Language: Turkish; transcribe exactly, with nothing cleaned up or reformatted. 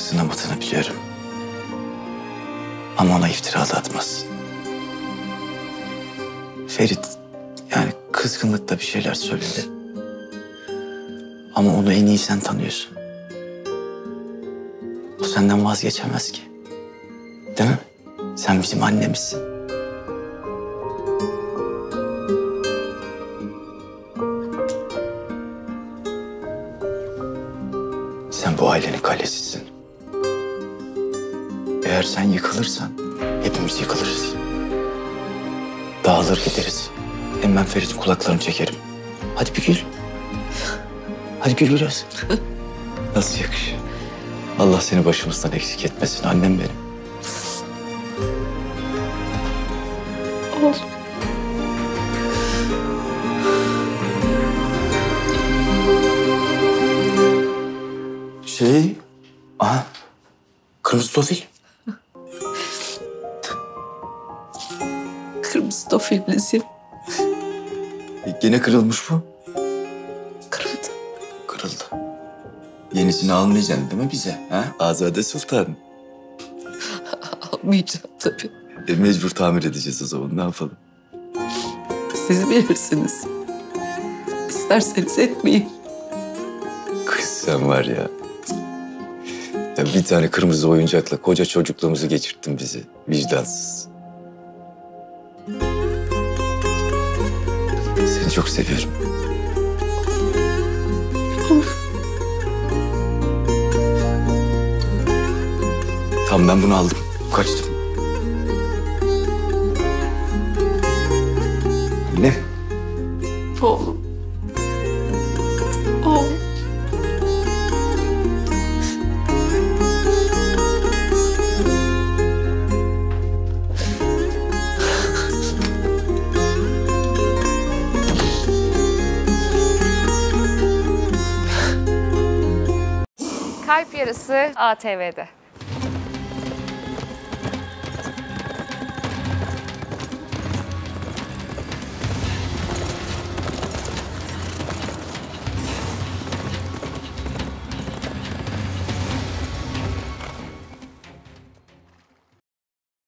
Kızınamadığını biliyorum. Ama ona iftira da atmazsın. Ferit yani kızgınlıkla bir şeyler söyledi. Ama onu en iyi sen tanıyorsun. O senden vazgeçemez ki. Değil mi? Sen bizim annemizsin. Sen bu ailenin kalesisin. Eğer sen yıkılırsan hepimiz yıkılırız. Dağılır gideriz. Hem ben Ferit'in kulaklarını çekerim. Hadi bir gül. Hadi gül biraz. Nasıl yakışıyor? Allah seni başımızdan eksik etmesin annem benim. Oğlum. Şey... Aha. Kırmızı tofil. Kırmızı tofilimiz. Gene kırılmış bu. Kırıldı. Kırıldı. Yenisini almayacaksın değil mi bize? Ha? Azade Sultan. Almayacağım tabii. E, mecbur tamir edeceğiz o zaman. Ne yapalım? Siz bilirsiniz. İsterseniz etmeyin. Kız sen var ya. Ya bir tane kırmızı oyuncakla koca çocukluğumuzu geçirttin bizi. Vicdansız. Seni çok seviyorum. Tamam ben bunu aldım. Kaçtım. Anne. Oğlum. Oğlum. Kalp Yarısı A T V'de.